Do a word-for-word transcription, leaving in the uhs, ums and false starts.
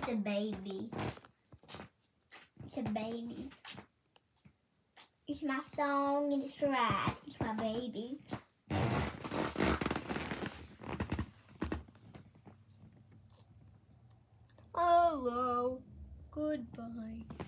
It's a baby. It's a baby. It's my song and it's right. It's my baby. Hello. Goodbye.